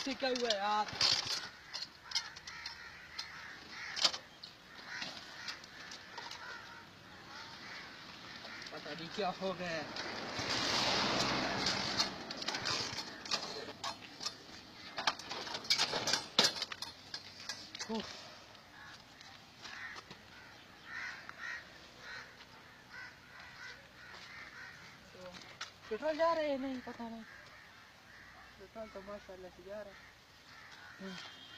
से क्या हुआ यार? पता नहीं क्या हो गया। पेट्रोल जा रहे हैं नहीं पता नहीं। पेट्रोल तो माशाल्लाह से जा रहा है।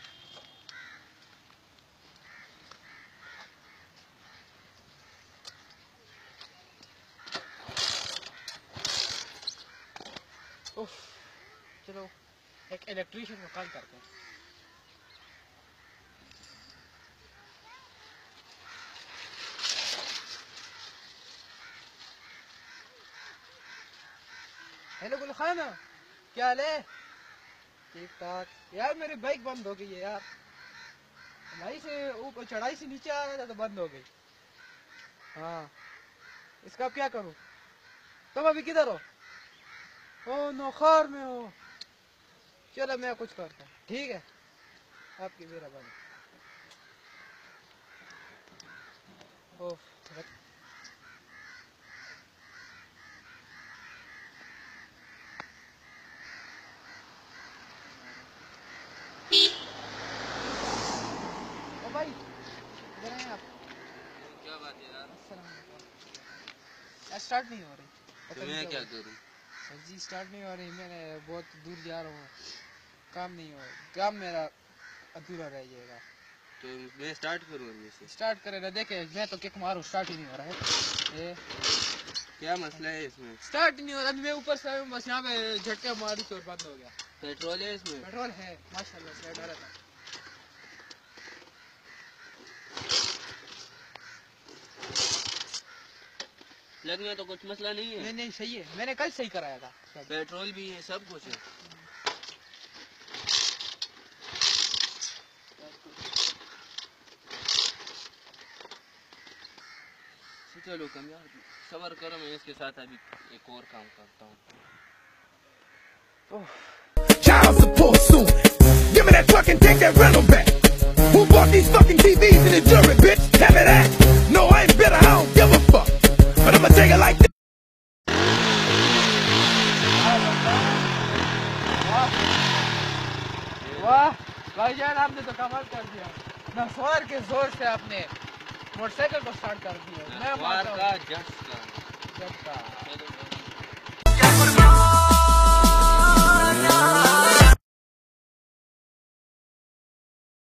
चलो एक इलेक्ट्रीशियन को कॉल करते हैं। हेलो गुलखाना, क्या हाल है? ठीक ठाक यार। मेरी बाइक बंद हो गई है यार। चढ़ाई से ऊपर, चढ़ाई से नीचे आ रहा था तो बंद हो गई। हाँ, इसका अब क्या करूं? तुम अभी किधर हो? ओ नौखार में हो? चलो मैं कुछ करता हूँ, ठीक है? आपकी मेहरबानी। ओह ओ भाई, इधर हैं आप? क्या बात है यार? स्टार्ट नहीं हो रही। तो मैं क्या करूं? जी स्टार्ट नहीं हो रही। मैंने बहुत दूर जा रहा हूँ, काम नहीं हो, काम मेरा अधूरा रह जाएगा। तो मैं स्टार्ट करूं? इसे स्टार्ट करे ना, देखे मैं तो किक मारूं, स्टार्ट ही नहीं हो रहा है। क्या मसला है इसमें? स्टार्ट ही नहीं हो रहा। मैं ऊपर से बस यहाँ पे झटके मारी तो बंद हो गया। पेट्रोल है इसमें? पेट्रोल है माशाल्लाह से, डाला था। प्लग में तो कुछ मसला नहीं है? नहीं सही है, मैंने कल सही कराया था। पेट्रोल भी है, सब कुछ है। चलो कम यार, सबर करो, मैं इसके साथ अभी एक और काम करता हूँ। Child support soon. Give me that truck and take that rental back. Who bought these fucking TVs in the jury, bitch? Tell me that. No, I ain't bitter, I don't give a fuck. But I'ma take it like this. वाह भाईजान, आपने तो कमाल कर दिया। ना सवार के जोर से आपने मोटरसाइकिल को स्टार्ट कर दिया। मैं मारता हूँ झटका।